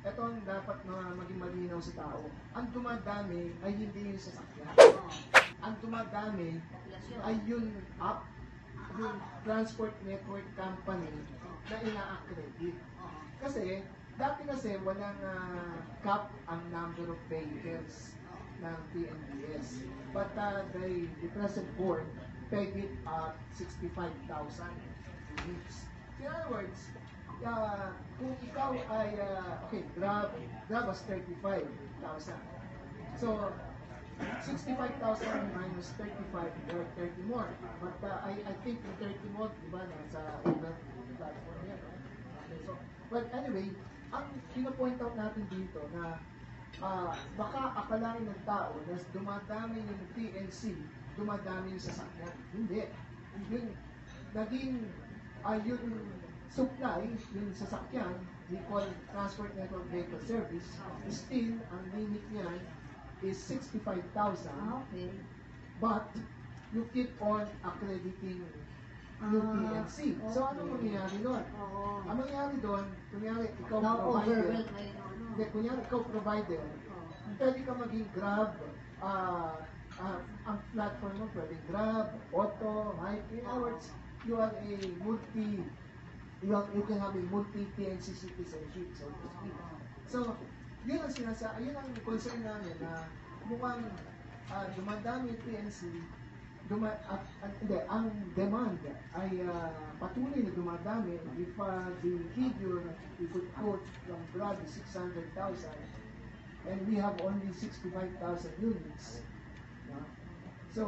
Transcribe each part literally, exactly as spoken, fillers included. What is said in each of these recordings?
ito ang dapat na maging malinaw sa tao. Ang dumadami ay hindi yung sasakyan. Ang dumadami ay yung app, yung transport network company na ina-accredit. Kasi, dati kasi walang uh, cap ang number of vehicles ng T N V S. But uh, the, the present board pegged it at sixty-five thousand units. In other words, uh, kung ikaw ay, uh, okay, Grab, Grab was thirty-five thousand. So, sixty-five thousand minus thirty-five, or thirty more. But uh, I, I think yung thirty more, di ba, nasa iba platform yan. Okay, so, but anyway, ang pinapoint out natin dito na uh, baka akalain ng tao na dumadami yung T N C, dumadami yung sasakyan. Hindi. Yung naging, uh, yung supply, yung sasakyan, we call Transport Network Vehicle Service, still, ang limit niya is sixty-five thousand. Okay. But, you keep on accrediting yung T N C. Ah, So, okay. ano mangyayari doon? Oo. Ang mangyayari doon, kunyari, ikaw Now, provider, overwhelmed na yun, ano? hindi, kunyari, ikaw provider, Oo. pwede ka maging Grab, ah, ah, ang platform mo, pwede Grab, Auto, Hike. In other words, you are a multi, you, are, you can have a multi-T N C citizenship, so to speak. So, yun ang sinasa, yun ang concern namin na mukhang uh, dumadami yung T N C, duma, at, at, hindi, ang demand ay uh, patuloy na dumadami. If uh, the figure we could quote from Grab is six hundred thousand, and we have only sixty-five thousand units. No? So,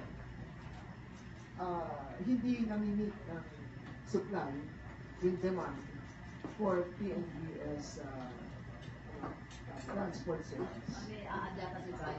uh, hindi namimit ng supply yung demand for T N V S uh, transport service. May aada kasi ba